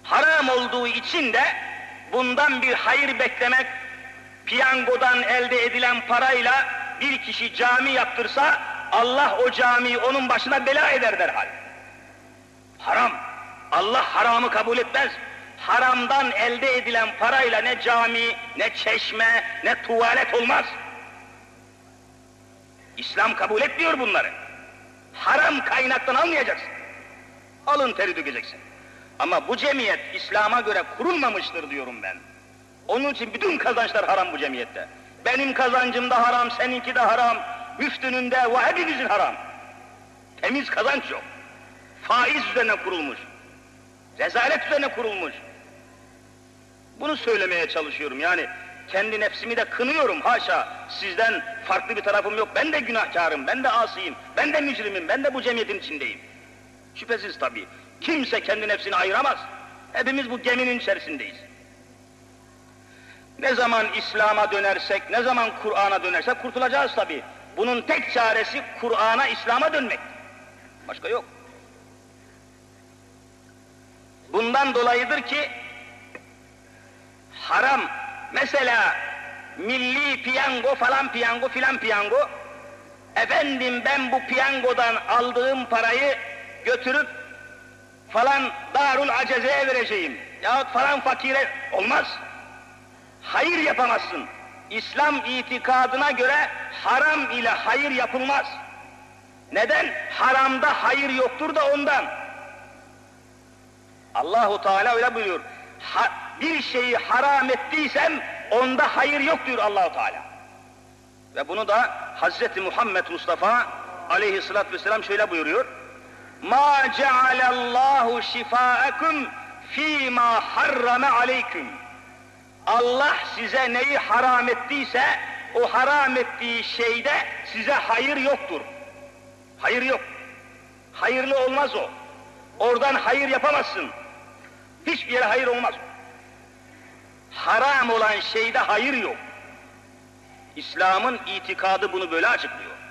Haram olduğu için de bundan bir hayır beklemek, piyangodan elde edilen parayla bir kişi cami yaptırsa, Allah o camiyi onun başına bela eder derhal. Haram. Allah haramı kabul etmez. Haramdan elde edilen parayla ne cami, ne çeşme, ne tuvalet olmaz. İslam kabul etmiyor bunları. Haram kaynaktan almayacaksın. Alın teri dökeceksin. Ama bu cemiyet İslam'a göre kurulmamıştır diyorum ben. Onun için bütün kazançlar haram bu cemiyette. Benim kazancım da haram, seninki de haram, müftünün de ve hepimizin haram. Temiz kazanç yok. Faiz üzerine kurulmuş. Rezalet üzerine kurulmuş. Bunu söylemeye çalışıyorum yani. Kendi nefsimi de kınıyorum, haşa. Sizden farklı bir tarafım yok. Ben de günahkarım, ben de asiyim, ben de mücrimim, ben de bu cemiyetin içindeyim. Şüphesiz tabii. Kimse kendi nefsini ayıramaz. Hepimiz bu geminin içerisindeyiz. Ne zaman İslam'a dönersek, ne zaman Kur'an'a dönersek kurtulacağız tabii. Bunun tek çaresi Kur'an'a, İslam'a dönmek. Başka yok. Bundan dolayıdır ki haram, mesela milli piyango falan piyango filan piyango, efendim ben bu piyangodan aldığım parayı götürüp falan Darul Aceze'ye vereceğim yahut falan fakire, olmaz. Hayır yapamazsın. İslam itikadına göre haram ile hayır yapılmaz. Neden? Haramda hayır yoktur da ondan. Allahu Teala öyle buyuruyor. Bir şeyi haram ettiysem onda hayır yok diyor Allahu Teala. Ve bunu da Hazreti Muhammed Mustafa aleyhissalatü vesselam şöyle buyuruyor. Ma cealallahu şifaakum fîmâ harrame aleyküm. Allah size neyi haram ettiyse o haram ettiği şeyde size hayır yoktur. Hayır yok. Hayırlı olmaz o. Oradan hayır yapamazsın. Hiçbir yere hayır olmaz. Haram olan şeyde hayır yok. İslam'ın itikadı bunu böyle açıklıyor.